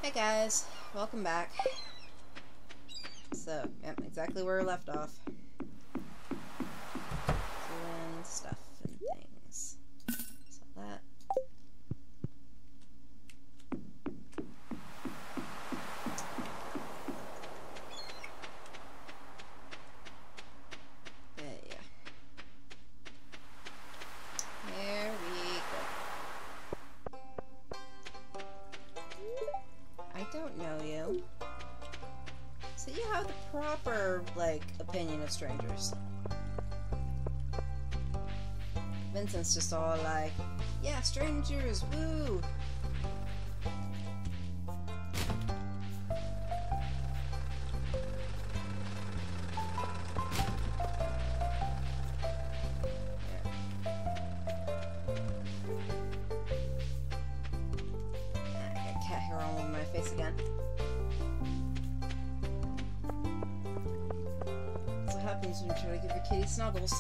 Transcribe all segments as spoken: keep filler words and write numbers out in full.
Hey guys, welcome back. So, yep, exactly where we left off. Doing stuff and things. So that. Yeah, yeah. There we go. I don't know you. So you have the proper, like, opinion of strangers. Vincent's just all like, yeah, strangers, woo! I got cat hair all over my face again. That's what happens when you try to give your kitty snuggles.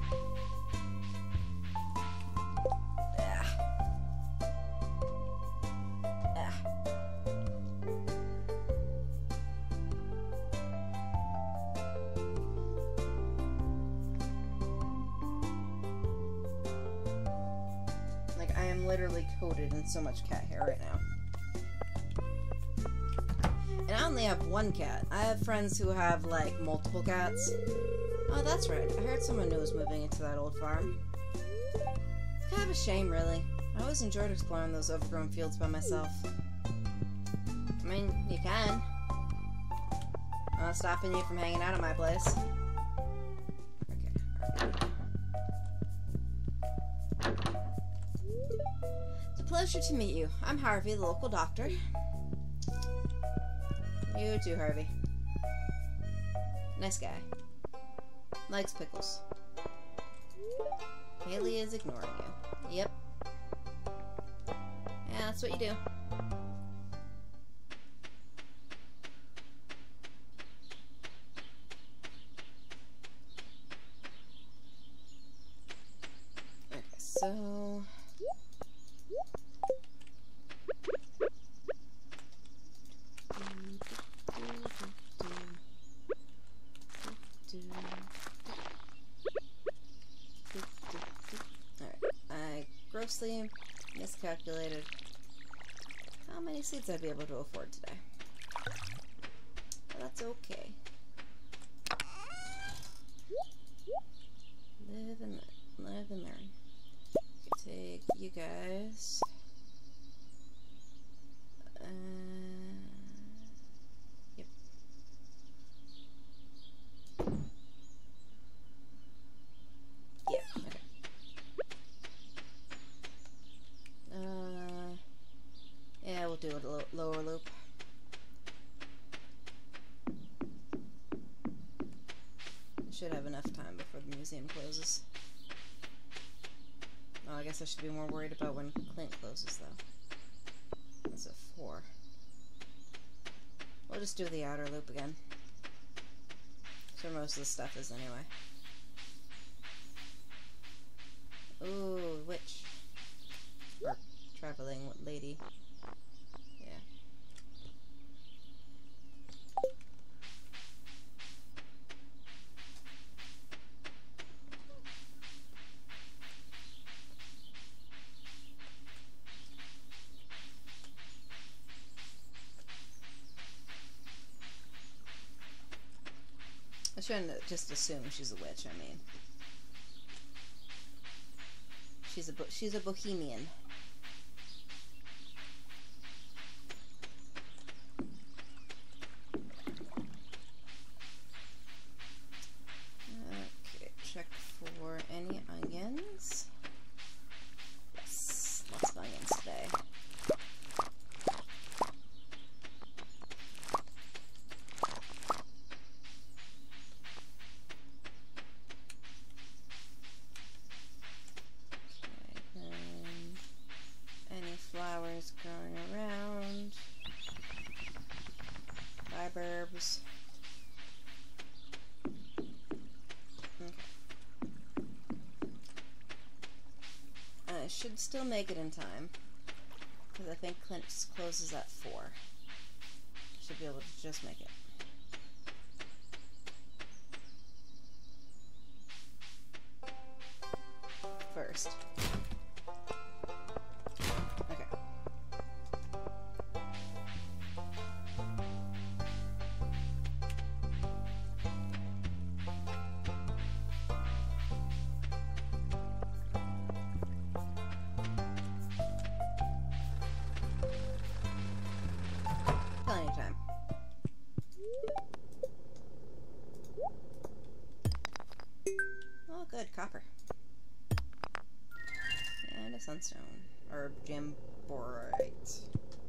I am literally coated in so much cat hair right now. And I only have one cat. I have friends who have, like, multiple cats. Oh, that's right. I heard someone new was moving into that old farm. It's kind of a shame, really. I always enjoyed exploring those overgrown fields by myself. I mean, you can. I'm not stopping you from hanging out at my place. Pleasure to meet you. I'm Harvey, the local doctor. You too, Harvey. Nice guy. Likes pickles. Haley is ignoring you. Yep. Yeah, that's what you do. Okay, so... grossly miscalculated how many seeds I'd be able to afford today. But that's okay. Live and live and learn. Take you guys. Uh, yep. Yeah. Okay. Uh, yeah, we'll do a lo lower loop. I should have enough time before the museum closes. Oh, I guess I should be more worried about when Clint closes, though. That's a four. We'll just do the outer loop again. That's where most of the stuff is, anyway. Ooh, witch. Or traveling lady. Yeah. I shouldn't just assume she's a witch, I mean. She's a bo she's a bohemian. Okay, check for any onions. Yes, lots of onions today. Flowers growing around. Fiberbs. Okay. I should still make it in time, because I think Clint closes at four. should be able to just make it. First. Okay. Plenty of time. Oh, good. Copper. And a sunstone. Or gemborite.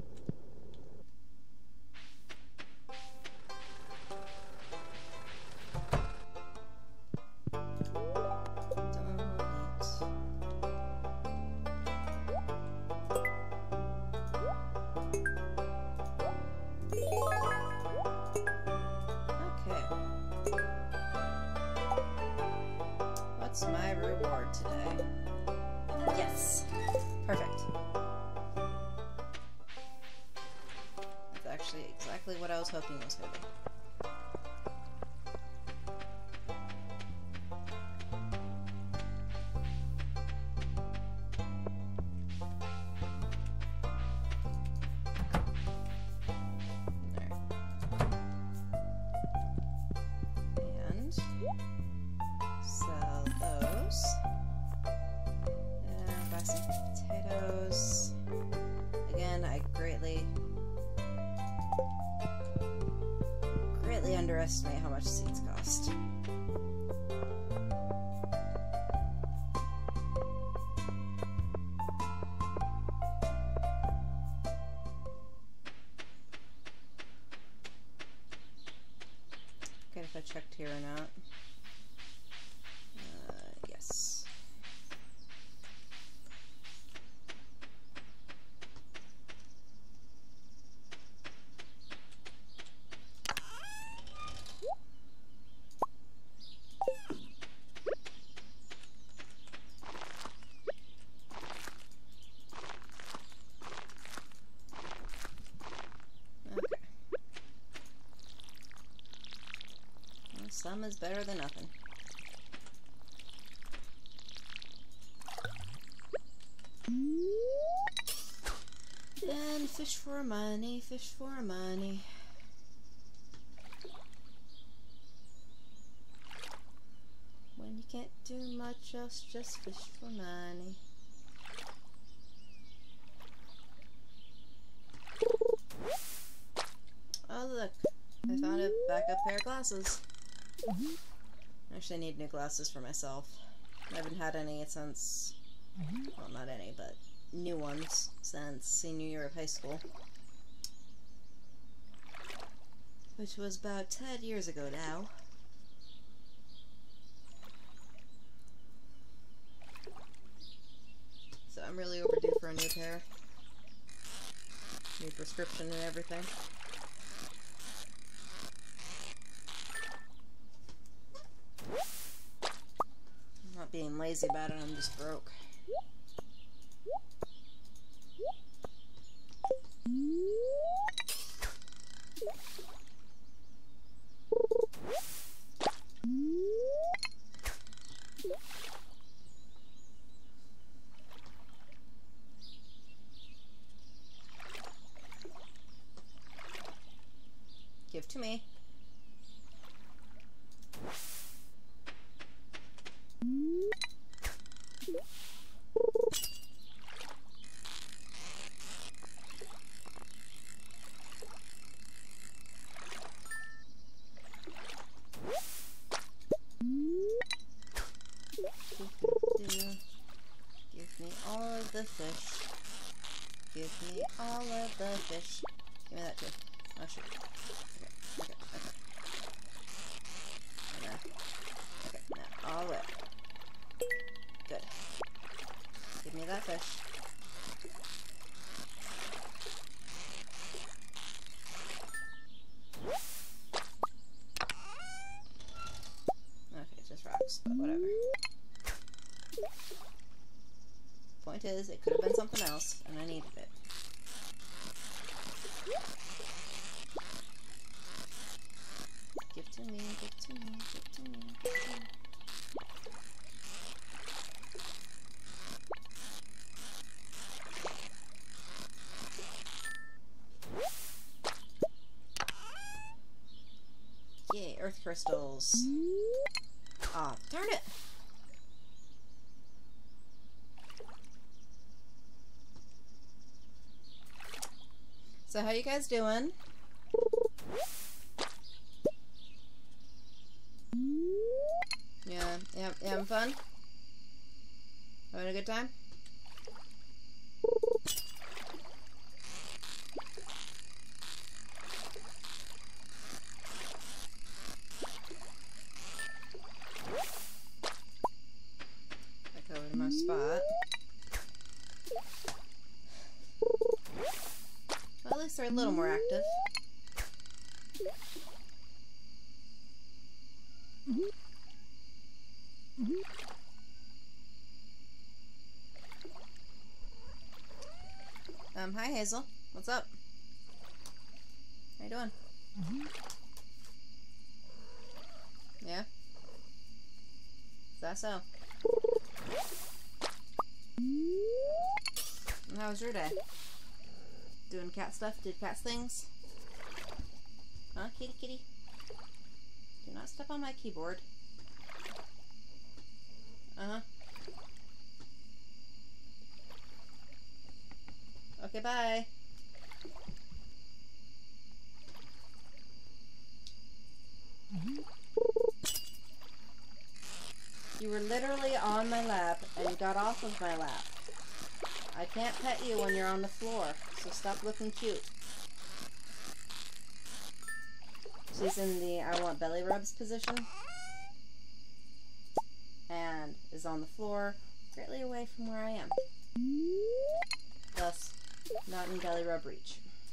What's my reward today? Yes! Perfect. That's actually exactly what I was hoping it was going to be. Sell those. And buy some potatoes. Again, I greatly, greatly underestimate how much seeds cost. Okay, if I checked here or not. Yes. Okay. Well, some is better than nothing. And fish for money, fish for money. When you can't do much else, just fish for money. Oh look, I found a backup pair of glasses. Actually, I need new glasses for myself. I haven't had any since, well, not any, but new ones since senior year of high school, which was about ten years ago now. So I'm really overdue for a new pair. New prescription and everything. I'm not being lazy about it, I'm just broke. Give to me. Give me all of the fish. Give me all of the fish. Give me that too. Oh shoot. Okay, okay, okay. Now, okay, now all the way. Good. Give me that fish. Okay, just rocks, but whatever. Point is, it could have been something else, and I needed it. earth crystals. Aw, oh, darn it! So how you guys doing? Yeah, yeah, you having fun? Having a good time? Back over to my spot. Well, at least they're a little more active. Um, hi Hazel. What's up? How you doing? Yeah? Is that so? And how was your day? Doing cat stuff? Did cats things? Huh, kitty kitty? Do not step on my keyboard. Uh-huh. Okay, bye. You were literally on my lap, and you got off of my lap. I can't pet you when you're on the floor, so stop looking cute. She's in the I want belly rubs position, and is on the floor, greatly away from where I am. Thus, not in belly rub reach.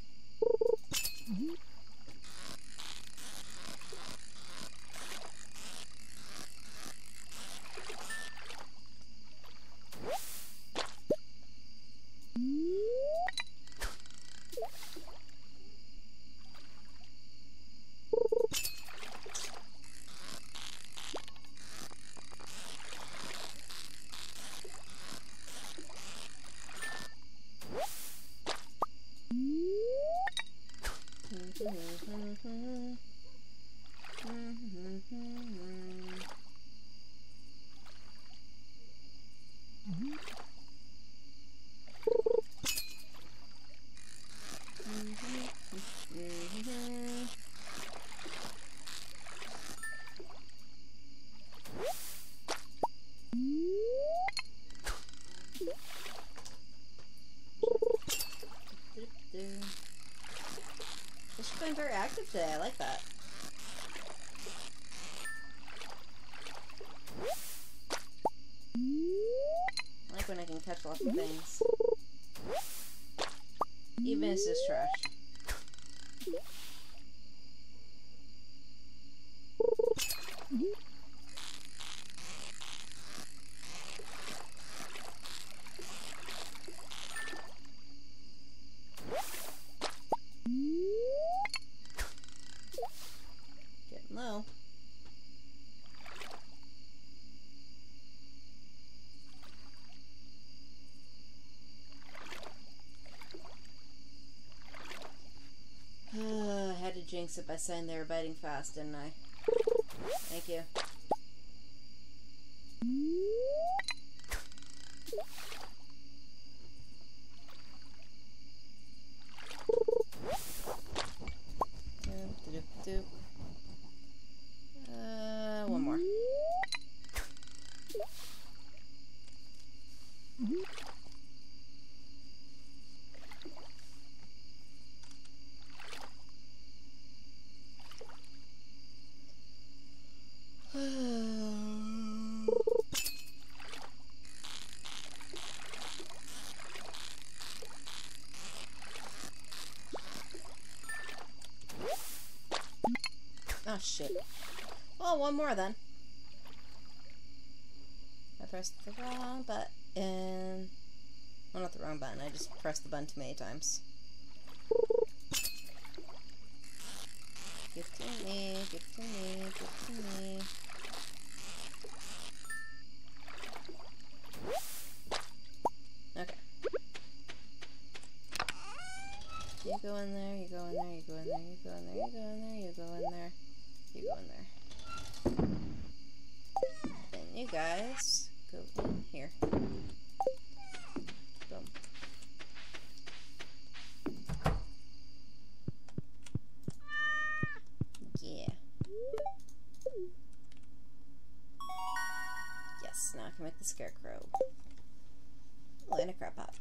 She's been very active today. I like that. I like when I can catch lots of things. Even if it's just trash. Getting low. I had to jinx it by saying they were biting fast, didn't I? Thank you. Doop, doop, doop. Uh, one more. Oh shit. Well, one more then. I pressed the wrong button. Well, not the wrong button, I just pressed the button too many times. Give to me, give to me, give to me. Okay. You go in there, you go in there, you go in there, you go in there, you go in there, you go in there. You go in there. Then you guys go in here. Boom. Yeah. Yes, now I can make the scarecrow. Oh, and a crab pot.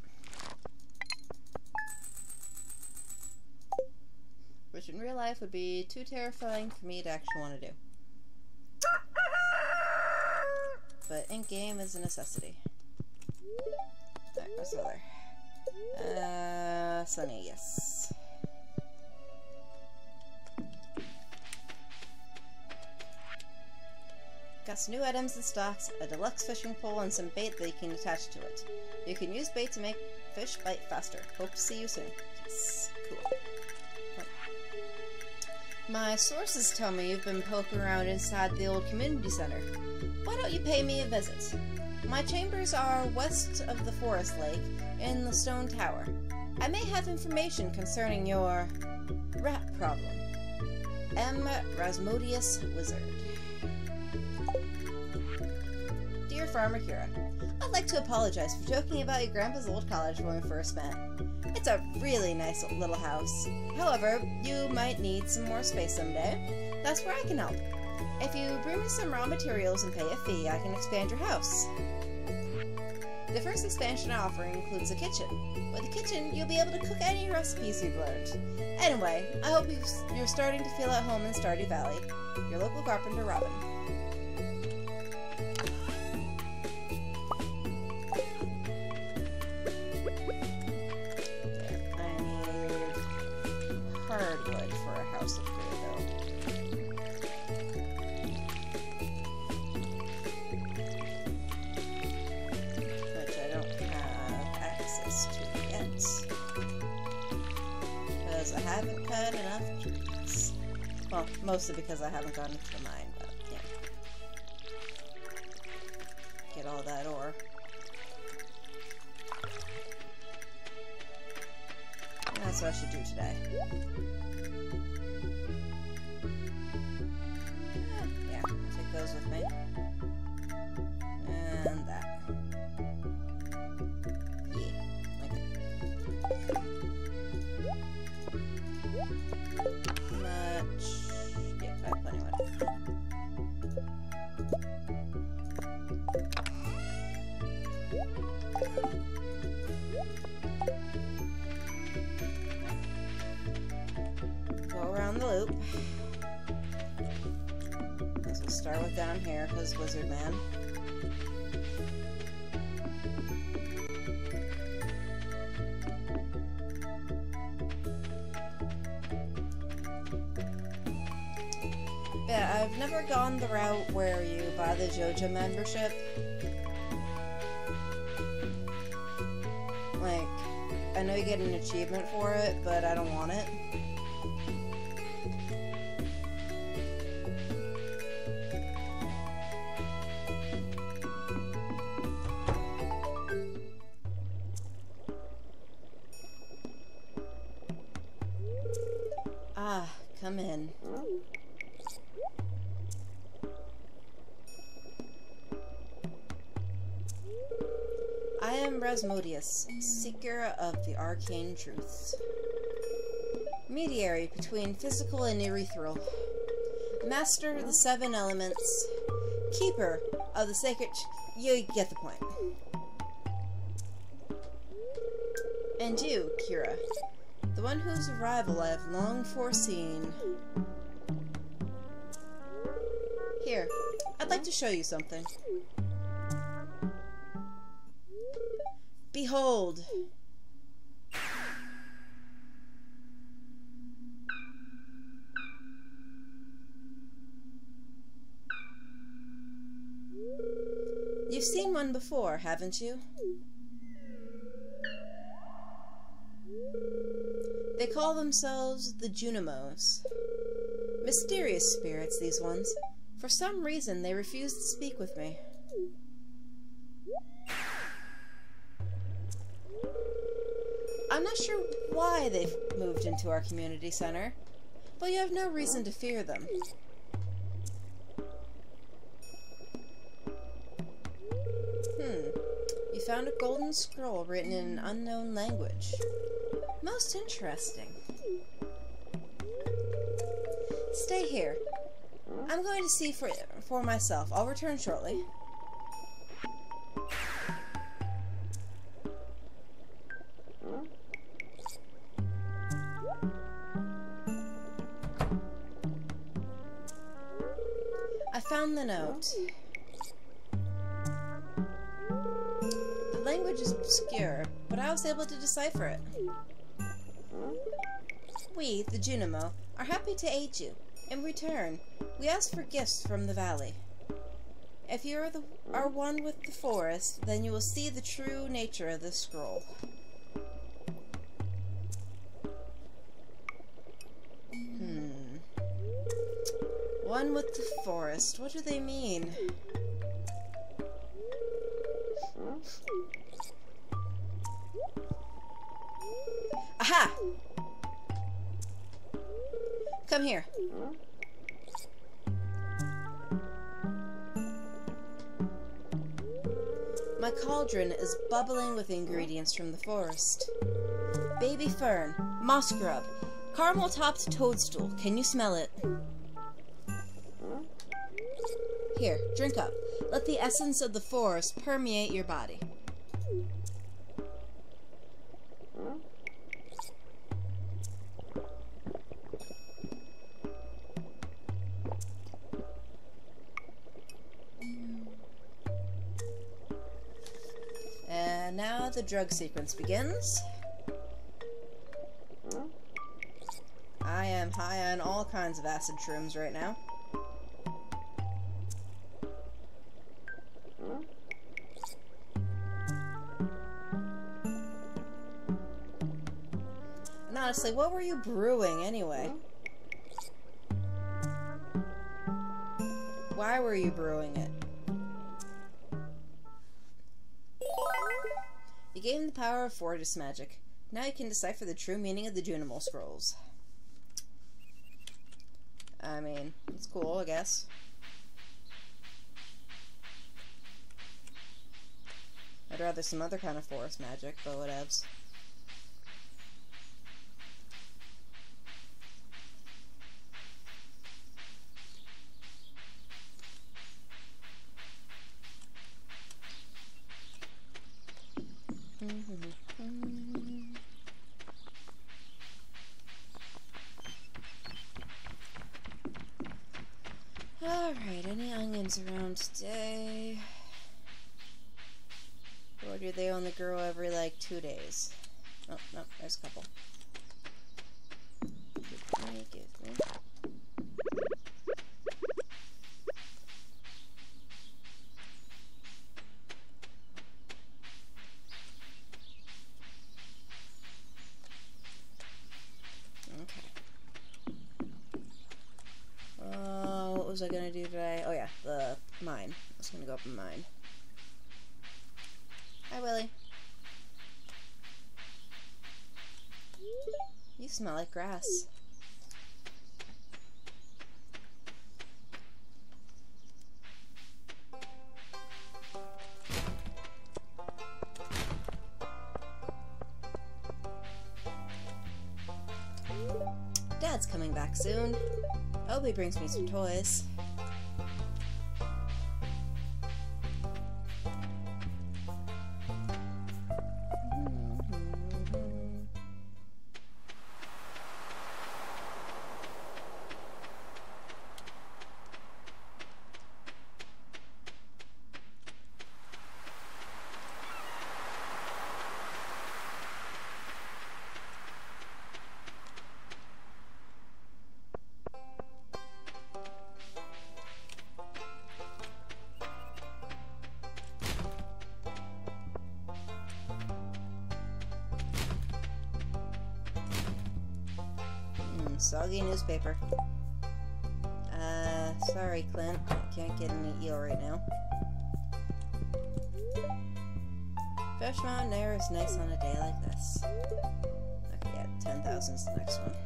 Which in real life would be too terrifying for me to actually want to do. But in-game is a necessity. Alright, where's the other? Uh, Sunny, yes. Got some new items in stocks, a deluxe fishing pole, and some bait that you can attach to it. You can use bait to make fish bite faster. Hope to see you soon. Yes, cool. My sources tell me you've been poking around inside the old community center. Why don't you pay me a visit? My chambers are west of the forest lake in the stone tower. I may have information concerning your rat problem. M. Rasmodius Wizard. Dear Farmer Kira, I'd like to apologize for joking about your grandpa's old cottage when we first met. It's a really nice little house. However, you might need some more space someday. That's where I can help. If you bring me some raw materials and pay a fee, I can expand your house. The first expansion I offer includes a kitchen. With a kitchen, you'll be able to cook any recipes you've learned. Anyway, I hope you're starting to feel at home in Stardew Valley. Your local carpenter, Robin. Hardwood for a house upgrade, though. Which I don't have access to yet. Because I haven't cut enough trees. Well, mostly because I haven't gone into the mine, but yeah. Get all that ore. That's what I should do today. Yeah, I'll take those with me. And that. Yeah, okay. Much. Yeah, I have plenty of wood. Around the loop. Let's we'll start with down here, because Wizard Man. Yeah, I've never gone the route where you buy the JoJo membership. Like, I know you get an achievement for it, but I don't want it. Ah, come in. I am Rasmodius, seeker of the arcane truths. Mediary between physical and ethereal. Master of the seven elements. Keeper of the sacred... You get the point. And you, Kira. The one whose arrival I have long foreseen. Here, I'd like to show you something. Behold! You've seen one before, haven't you? They call themselves the Junimos. Mysterious spirits, these ones. For some reason, they refuse to speak with me. I'm not sure why they've moved into our community center, but you have no reason to fear them. found a golden scroll written in an unknown language. Most interesting. Stay here. I'm going to see for, for myself. I'll return shortly. I found the note. The language is obscure, but I was able to decipher it. We, the Junimo, are happy to aid you. In return, we ask for gifts from the valley. If you are, the, are one with the forest, then you will see the true nature of this scroll. Hmm. One with the forest. What do they mean? Aha! Come here. My cauldron is bubbling with ingredients from the forest. Baby fern, moss grub, caramel-topped toadstool. Can you smell it? Here, drink up. Let the essence of the forest permeate your body. And now the drug sequence begins. I am high on all kinds of acid shrooms right now. And honestly, what were you brewing anyway? Why were you brewing it? You gave him the power of Fortis magic. Now you can decipher the true meaning of the Junimo scrolls. I mean, it's cool, I guess. I'd rather some other kind of forest magic, but whatevs. Alright, any onions around today? Or do they only grow every like two days? Oh, no, there's a couple. Give me, give me. What was I gonna do today? Oh yeah, the mine. I was gonna go up in mine. Hi, Willie. You smell like grass. Dad's coming back soon. I hope he brings me some toys. Soggy newspaper. Uh, sorry, Clint. I can't get any eel right now. Fresh mountain air is nice on a day like this. Okay, yeah, ten thousand is the next one.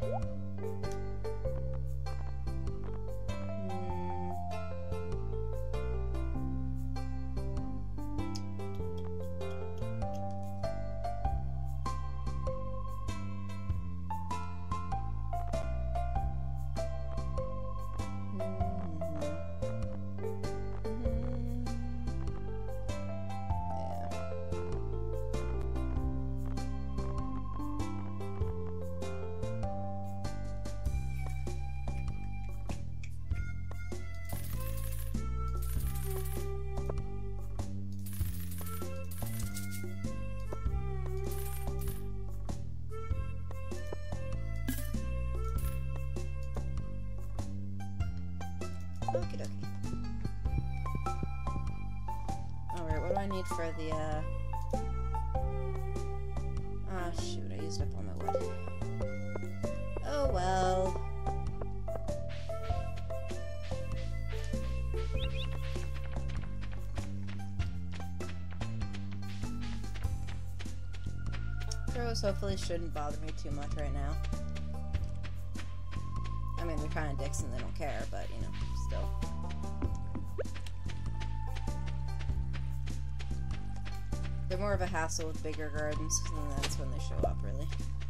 Hmm. Okie dokie. Alright, what do I need for the, uh... ah, shoot, I used up all my wood. Oh, well. Crows hopefully shouldn't bother me too much right now. I mean, they're kind of dicks and they don't care, but, you know, still. They're more of a hassle with bigger gardens, and that's when they show up, really.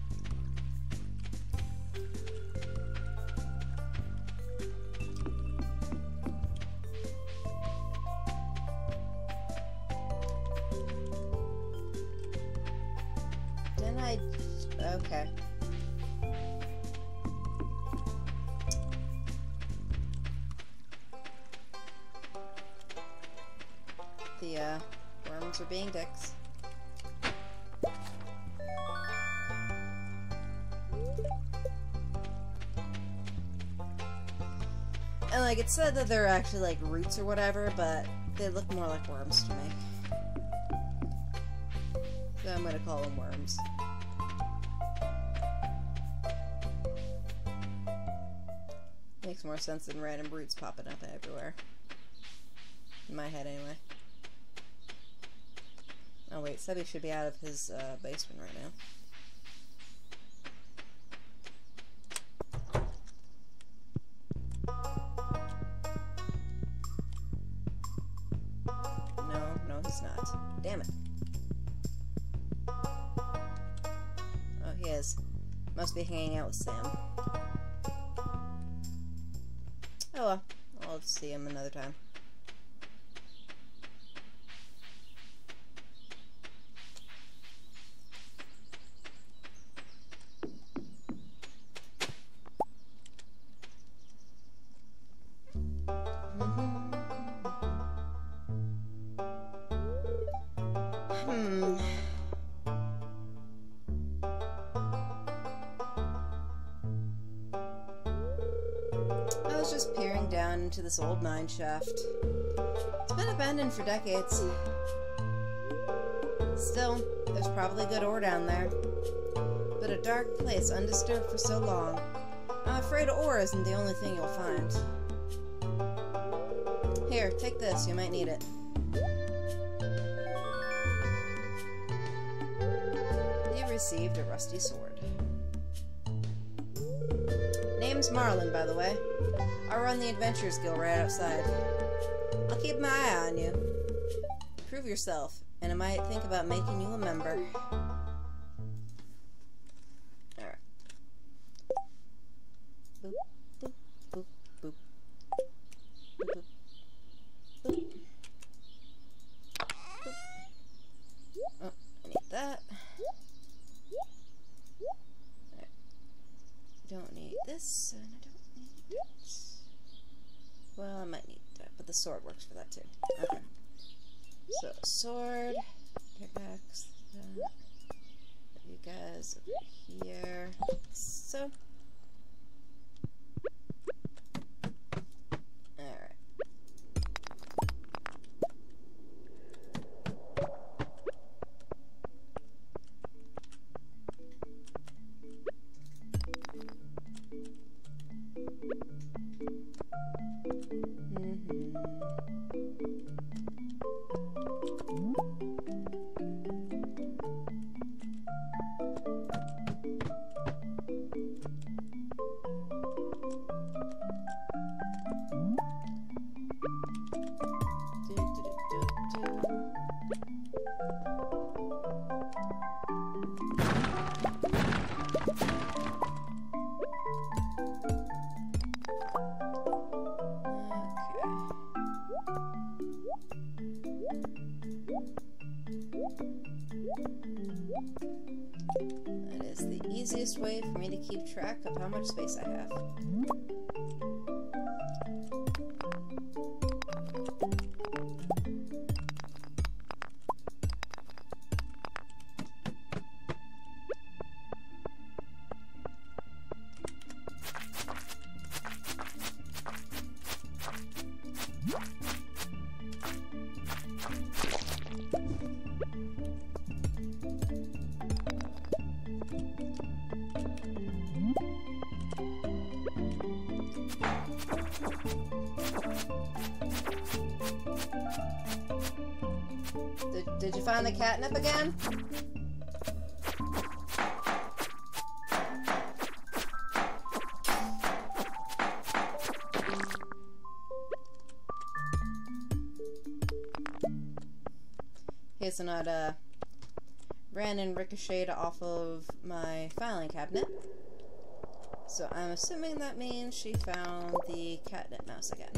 Didn't I... okay. The, uh... worms are being dicks. And like, it said that they're actually like roots or whatever, but they look more like worms to me. So I'm gonna call them worms. Makes more sense than random roots popping up everywhere. In my head, anyway. Oh wait, Sebby should be out of his uh, basement right now. No, no he's not. Damn it. Oh, he is. Must be hanging out with Sam. Oh well, I'll see him another time. Hmm. I was just peering down into this old mine shaft. It's been abandoned for decades. Still, there's probably good ore down there. But a dark place undisturbed for so long. I'm afraid ore isn't the only thing you'll find. Here, take this. You might need it. You received a rusty sword. Name's Marlin, by the way. I run the Adventurers Guild right outside. I'll keep my eye on you. Prove yourself, and I might think about making you a member. Alright. Boop, boop, boop, boop. Boop, boop. Boop. Boop. Oh, I need that. Right. Don't need this, and I don't need that. Well, I might need that, but the sword works for that too. Okay. So, sword, pickaxe, that. You guys over here. So. Alright. That is the easiest way for me to keep track of how much space I have. Did you find the catnip again? Okay, so not uh ran and ricocheted off of my filing cabinet. So I'm assuming that means she found the catnip mouse again.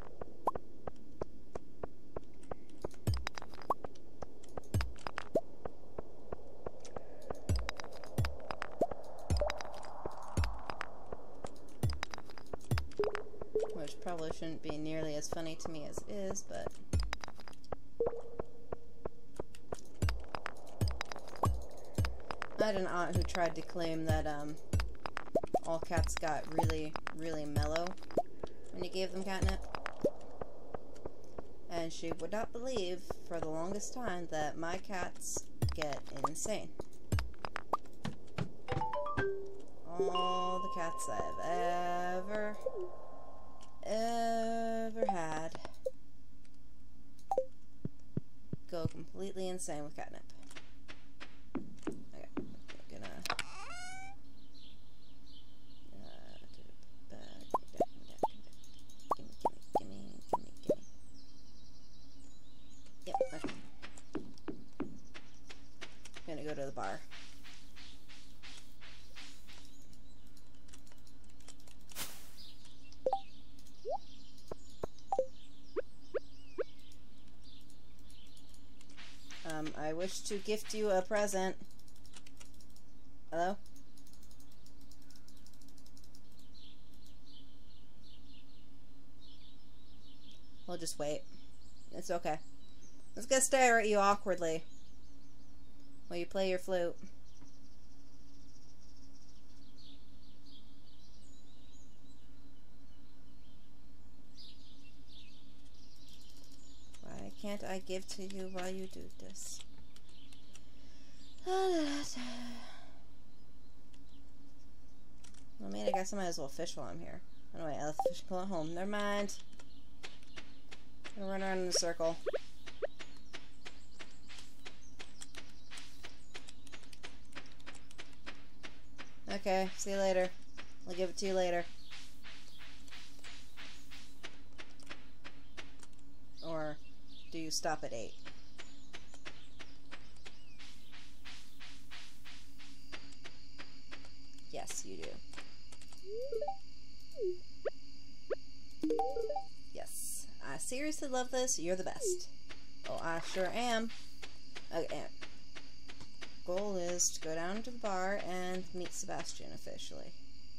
Which probably shouldn't be nearly as funny to me as it is, but... I had an aunt who tried to claim that, um, all cats got really, really mellow when you gave them catnip. And she would not believe, for the longest time, that my cats get insane. All the cats I've ever, ever had go completely insane with catnip. Go to the bar. Um, I wish to gift you a present. Hello? We'll just wait. It's okay. Let's go stare at you awkwardly while you play your flute. Why can't I give to you while you do this? Well, I mean, I guess I might as well fish while I'm here. Anyway, I left the fishing pole at home. Never mind. I'm gonna run around in a circle. Okay, see you later. I'll give it to you later. Or do you stop at eight? Yes, you do. Yes. I seriously love this. You're the best. Oh, I sure am. Okay. Goal is to go down to the bar and meet Sebastian officially.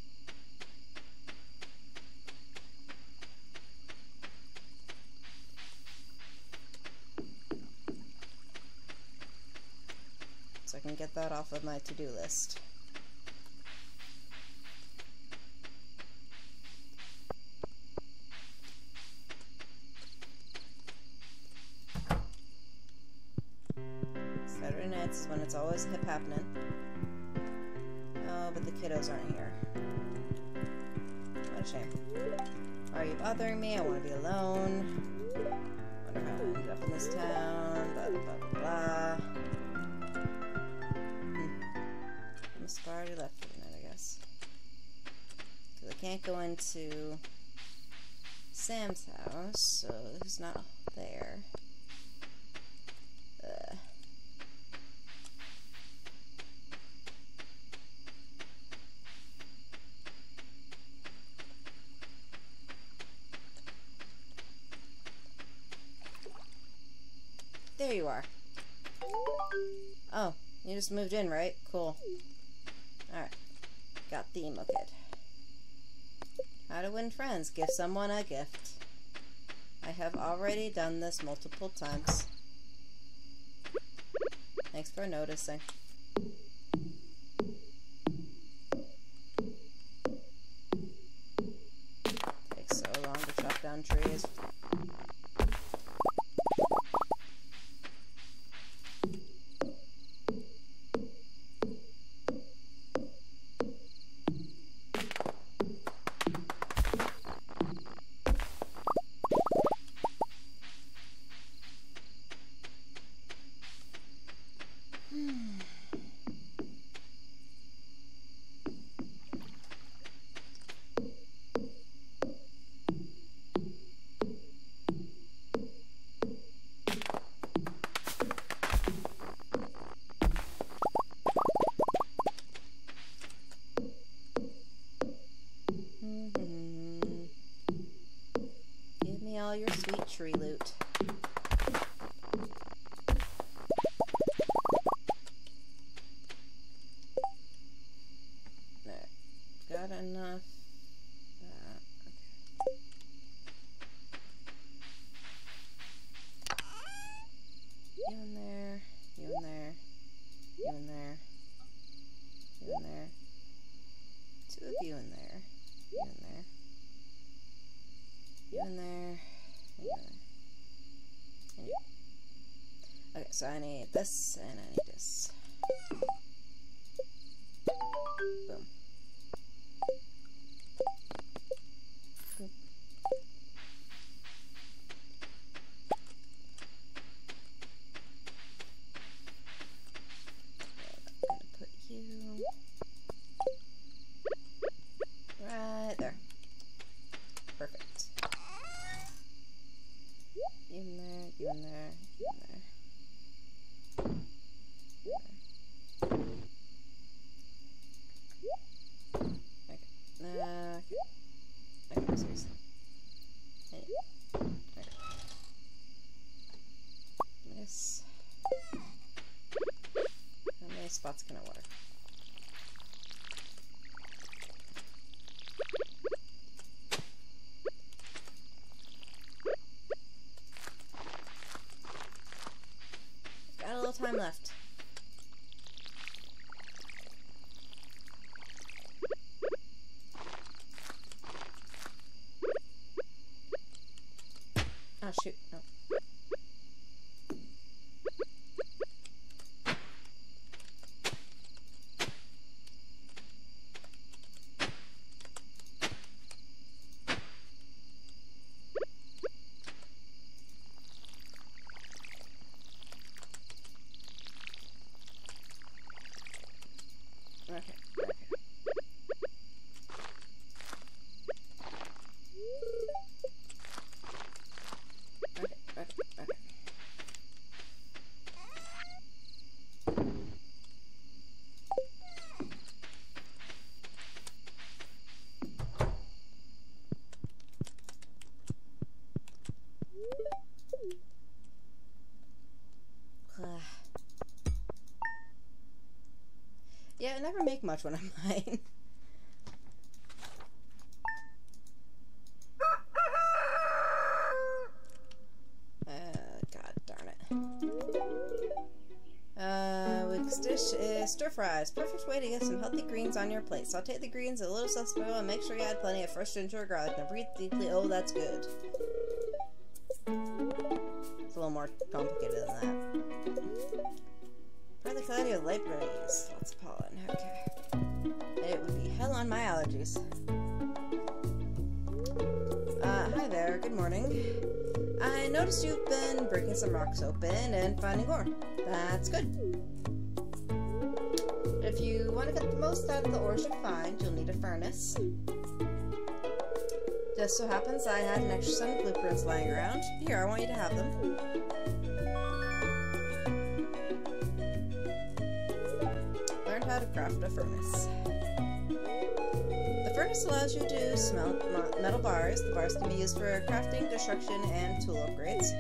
So I can get that off of my to-do list. Saturday nights is when it's always hip happening. Oh, but the kiddos aren't here. What a shame. Are you bothering me? I want to be alone. Wonder how I ended up in this town. Blah blah blah blah. Hmm. I must have already left for the night, I guess. Because I can't go into Sam's house, so he's not there. Ugh. There you are. Oh, you just moved in, right? Cool. Alright. Got the emo kid. How to win friends. Give someone a gift. I have already done this multiple times. Thanks for noticing. Takes so long to chop down trees. all your sweet tree loot. There. Got enough. Uh, okay. You in there. You in there. You in there. You in there. Two of you in there. You in there. You in there. You in there. And you. Okay, so I need this and I need this. Boom. Boom. I'm gonna put you right there. Perfect. You in there, you in there, you in there. Okay. Uh, okay. Okay, seriously. Hey. Okay. Miss. How many spots can I water? Got a little time left. Oh shoot, no. Okay, okay. Okay, okay, okay. Yeah, I never make much when I'm playing. Uh, God darn it. Uh, week's dish is stir fries. Perfect way to get some healthy greens on your plate. Saute the greens, a little sarsaparilla, and make sure you add plenty of fresh ginger or garlic. Now breathe deeply. Oh, that's good. It's a little more complicated than that. Partly cloudy with light breeze. Lots of pollen. Okay. It would be hell on my allergies. Uh, hi there. Good morning. I noticed you've been breaking some rocks open and finding ore. That's good. If you want to get the most out of the ores you find, you'll need a furnace. Just so happens I had an extra set of blueprints lying around. Here, I want you to have them. Learn how to craft a furnace. The furnace allows you to smelt metal bars. The bars can be used for crafting, destruction, and tool upgrades.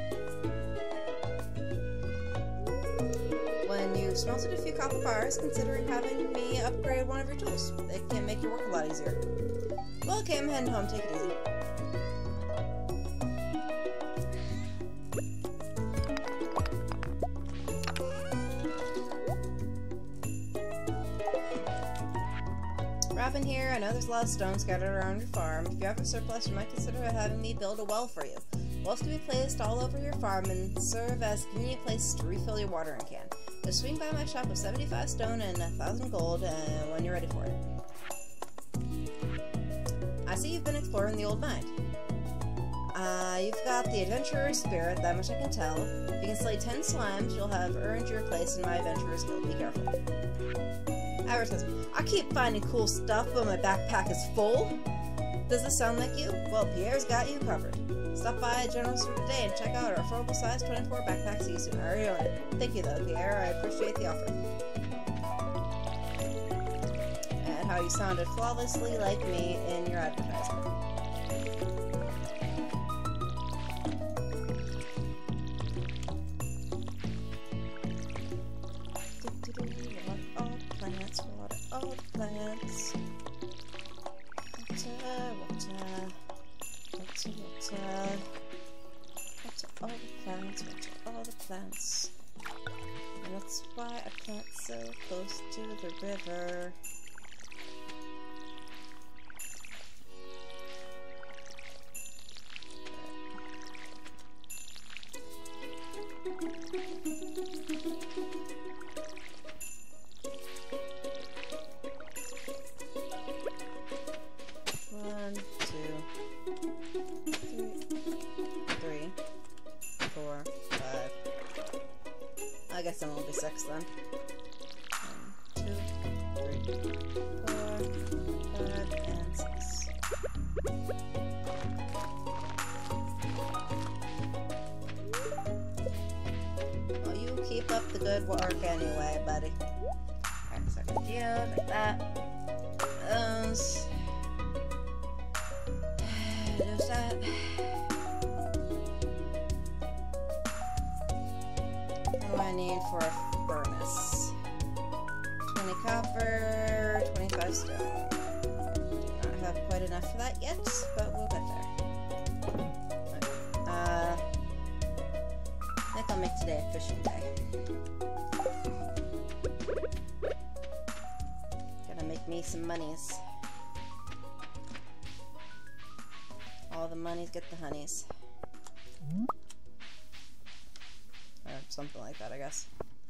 When you've smelted a few copper bars, consider having me upgrade one of your tools. It can make your work a lot easier. Well, okay, I'm heading home. Take it easy. Robin here. I know there's a lot of stone scattered around your farm. If you have a surplus, you might consider having me build a well for you. Wells can be placed all over your farm and serve as convenient places to refill your watering can. Just swing by my shop with seventy-five stone and a thousand gold uh, when you're ready for it. I see you've been exploring the old mine. Uh, you've got the adventurer spirit, that much I can tell. If you can slay ten slimes, you'll have earned your place in my adventurer's guild. Be careful. Advertisement. I keep finding cool stuff, but my backpack is full. Does this sound like you? Well, Pierre's got you covered. Stop by a general store today and check out our affordable size twenty-four backpack. See you soon. I already own it. Thank you though, Pierre. I appreciate the offer. And how you sounded flawlessly like me in your advertisement. water, water, water, water. Water all the plants, water all the plants. And that's why I plant so close to the river. One, two, three, three, four, five. I guess I'm gonna be six then. One, two, three, four, five, and six. Well, you keep up the good work anyway, buddy. Alright, so I can do like that. Those. There's that. What do I need for a furnace? twenty copper, twenty-five stone. Do not have quite enough for that yet, but we'll get there. Okay. Uh, I think I'll make today a fishing day. Gotta make me some monies. All the monies get the honeys. Or something like that, I guess.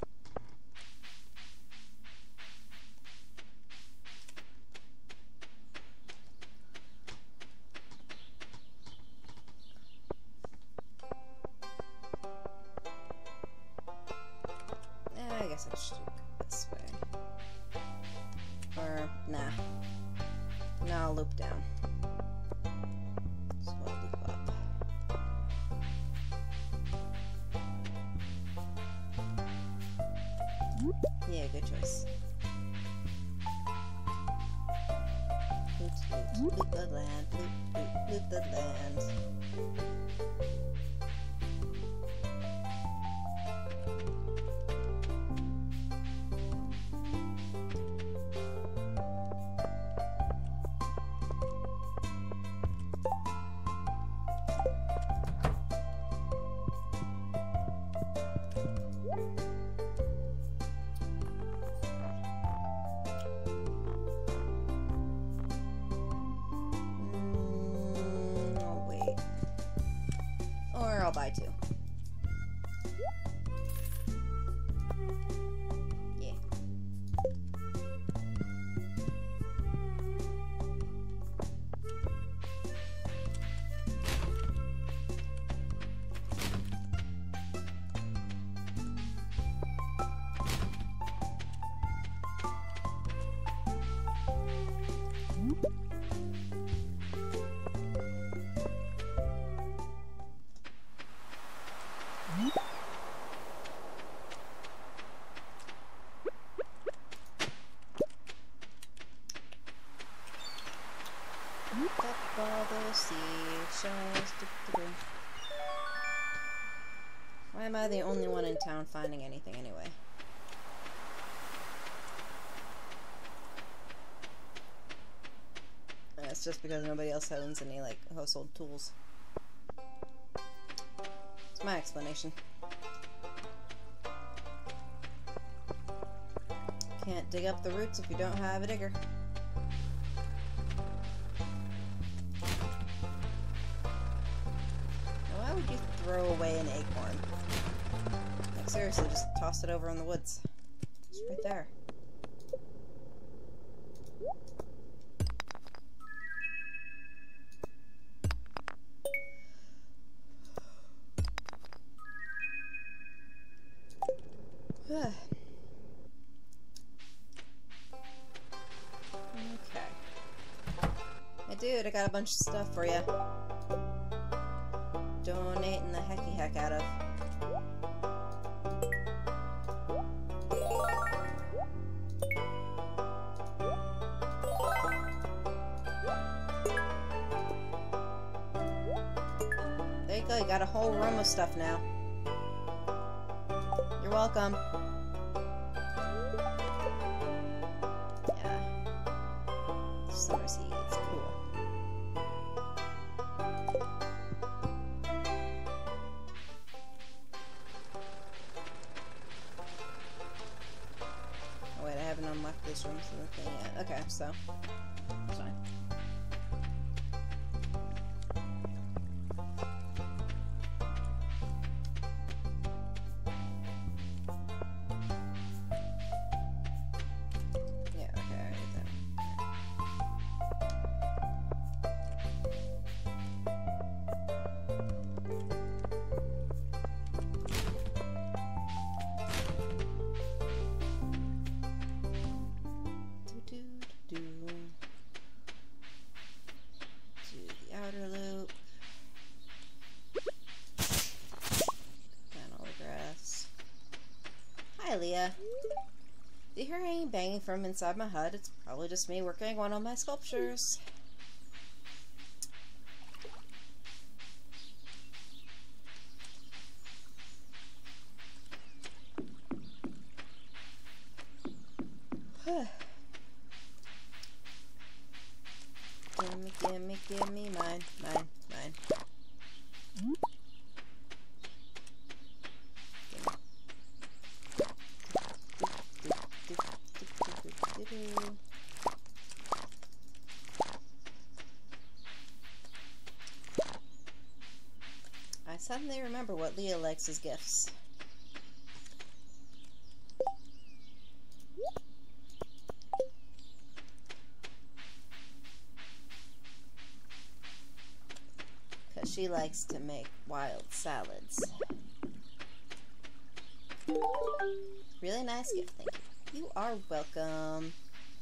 Yeah, I guess I should go this way. Or, nah. Now I'll loop down. So I'll loop up. Yeah, good choice. Loot, loot, loot the land, loot, loot, loot the land. I'll buy two. Yeah. Why am I the only one in town finding anything anyway? It's just because nobody else owns any, like, household tools. It's my explanation. Can't dig up the roots if you don't have a digger. Why would you throw away an acorn? Like, seriously, just toss it over in the woods. It's right there. Okay. Hey dude, I got a bunch of stuff for you. Donating the hecky heck out of. There you go, you got a whole room of stuff now. You're welcome. Yeah. Summer seeds, cool. the thing yet. Okay, so that's fine. Yeah, okay, I get that. Hi, Leah. Do you hear any banging from inside my hut? It's probably just me working on one of my sculptures. Gimme, gimme, gimme mine, mine, mine. I suddenly remember what Leah likes as gifts. Because she likes to make wild salads. Really nice gift, thank you. You are welcome.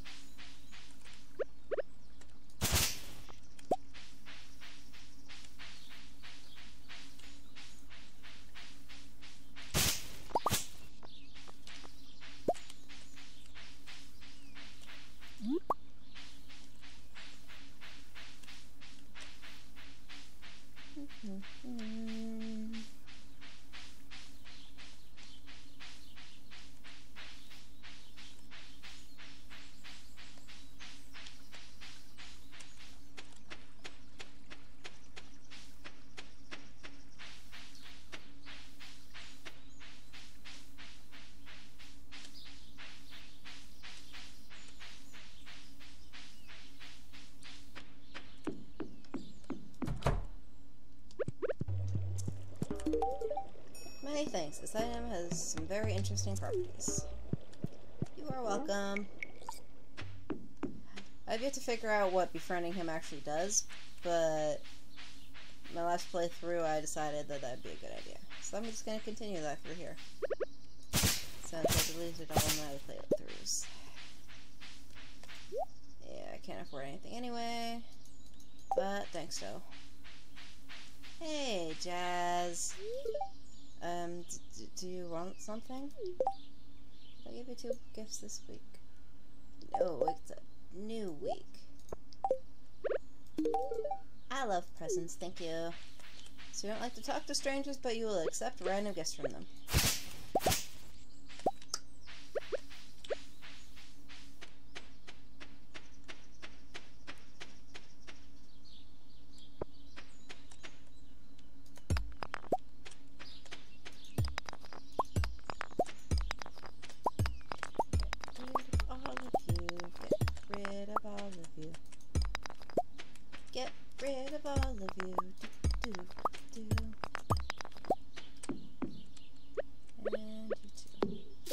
Many thanks. This item has some very interesting properties. You are welcome. I've yet to figure out what befriending him actually does, but my last playthrough I decided that that'd be a good idea. So I'm just going to continue that through here. Since I deleted all my other playthroughs. Yeah, I can't afford anything anyway. But thanks though. Hey, Jazz. Um, d do you want something? Did I give you two gifts this week? No, it's a new week. I love presents, thank you. So you don't like to talk to strangers, but you will accept random gifts from them. Get rid of all of you. Do, do, do. And you too.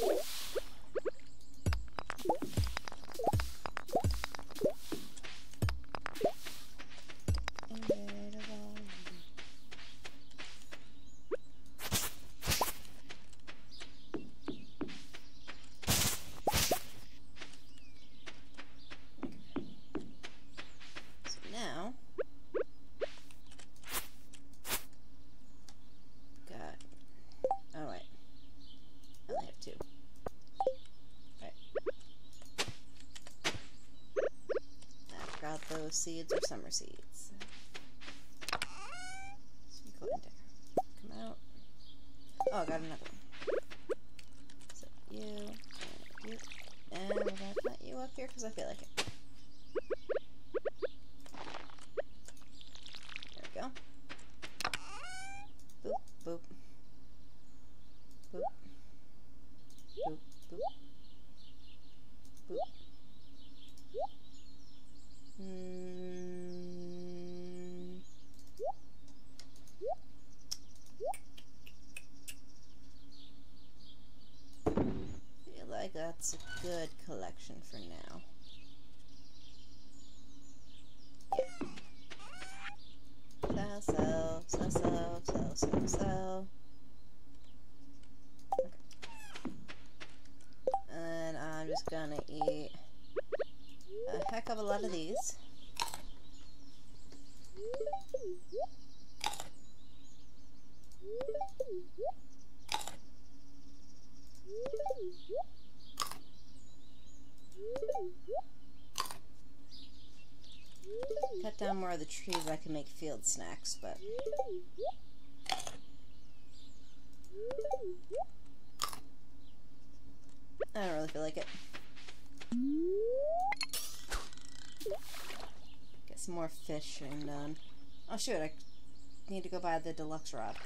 And rid of all of you. Those seeds are summer seeds. So you go in there. Come out. Oh, I got another one. So you, and you, and we're gonna plant you up here because I feel like it. There we go. Boop, boop. Boop. Boop, boop. Boop. that's a good collection for now. Yeah. Sell, sell, sell, sell, sell, sell, sell. Okay. And I'm just gonna eat a heck of a lot of these. Cut down more of the trees, I can make field snacks, but I don't really feel like it. Get some more fishing done. Oh shoot, I need to go buy the deluxe rod.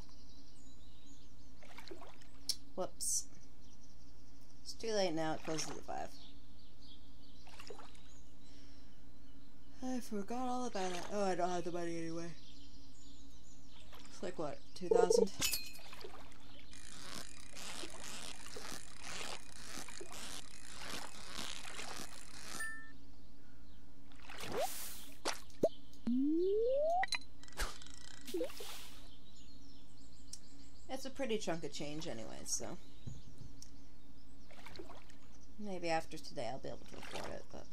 Whoops. It's too late now, it closes at five. I forgot all about it. Oh, I don't have the money anyway. It's like what, two thousand? It's a pretty chunk of change anyways, so maybe after today I'll be able to afford it, but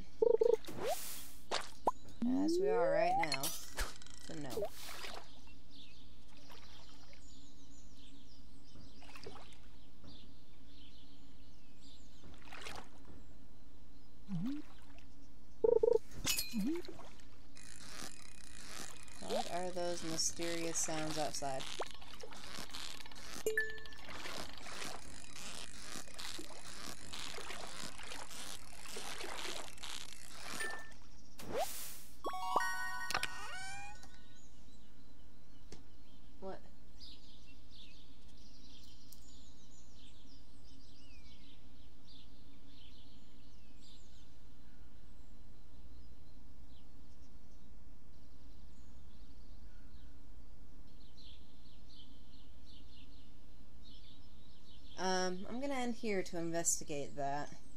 as we are right now, so no. What are those mysterious sounds outside? What? Um, I'm gonna end here to investigate that.